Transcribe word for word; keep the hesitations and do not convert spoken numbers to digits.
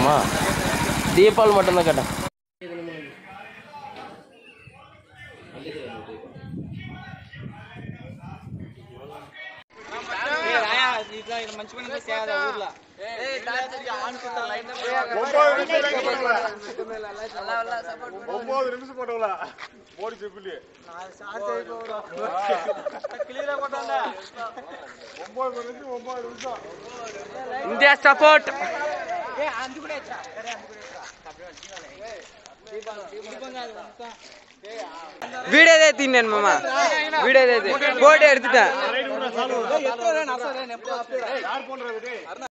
கேட்டோமா? தீபாவளி மட்டும்தான் கேட்டேன். India support. Video editing mama. Video editing. Photo எடுத்துட்டேன்.